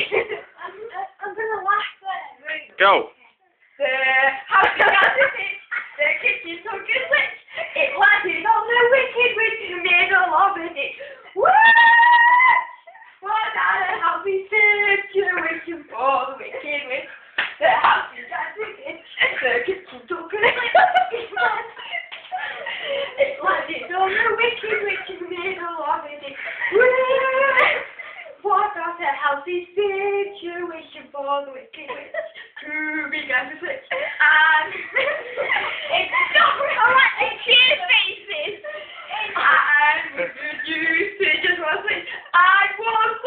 I'm gonna laugh then. Go. The house began to pitch, the kitchen took a switch, it landed on the wicked witch in the middle of it. Woo! What a happy situation for the wicked witch. The house began to pitch, the kitchen took a switch, it landed on the wicked witch in the middle of it. Woo! What a healthy situation for the wicked witch. Who began to switch and it's alright, the cheer faces and reduced to just one switch and one